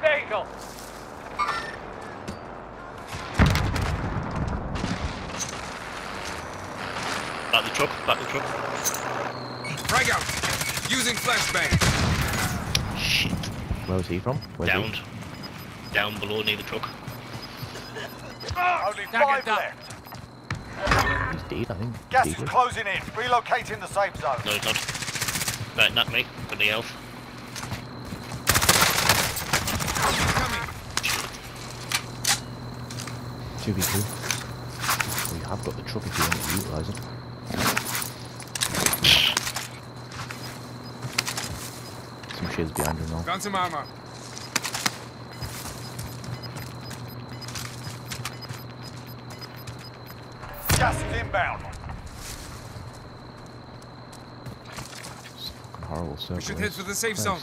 vehicle. Back the truck, back the truck. Frag out! Using flashbang! Shit. Where's he from? Downed. Down below near the truck. Only 5 left. He's dead, I think. Gas is closing in. Relocating the safe zone. No, he's not. Right, not me, but the elf. Coming! 2v2. Well, you have got the truck if you want to utilise it. Some shields behind you now. Found some armor. Gas is inbound. It's a fucking horrible circle. We should head for the safe zone.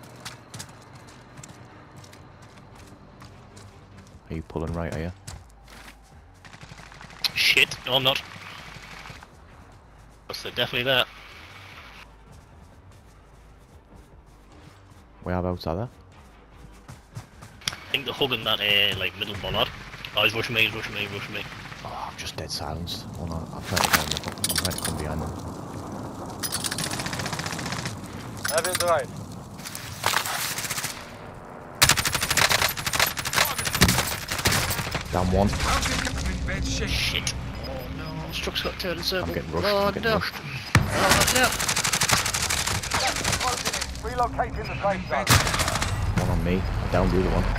Are you pulling right, are you? Shit, no I'm not. They're definitely there. Whereabouts are they? I think they're hugging that like middle bollard. Oh, he's rushing me, he's rushing me, he's rushing me. Oh, I'm just dead silenced. Hold on, I'm trying to find them. I'm trying to come behind them. That is right. Down one. I'm in bad shape. Shit. Oh no, Struck's got turned in circle. I'm getting rushed. Oh I'm getting no. rushed. Oh no. Gas is closing in. Relocating the safe zone. One on me. I downed the other one.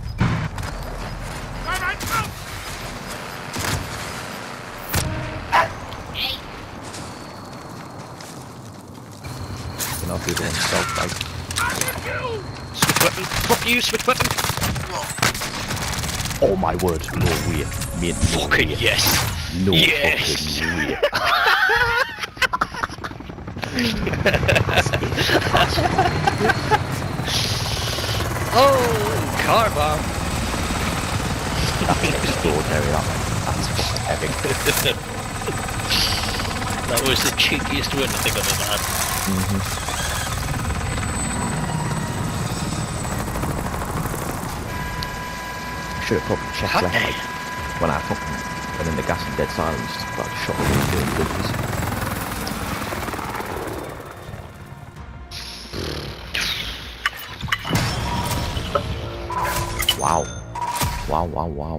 And I'll do the one self fight. Switch weapon. Fuck you, switch weapon. Oh my word, no way. Mate, no Fucking way. yes. No Yes. fucking way. Oh, car bomb. That's extraordinary, that. That's fucking epic. That was the cheekiest win I think I've ever had. I should have probably checked that like, when I fucking went in the gas and dead silence, but I shot me really good. Wow. Wow, wow, wow.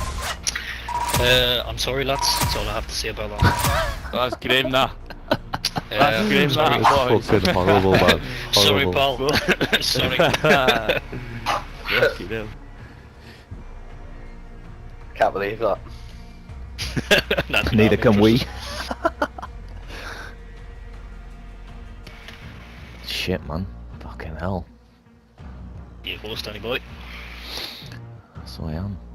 I'm sorry lads, that's all I have to say about that. That's grim, that. That's grim, sorry. that, boys. Fucking horrible, man. Sorry Horrible. Paul. Sorry. Fucking hell. Can't believe that. Neither can we. Shit, man. Fucking hell. You host, Danny boy. So I am.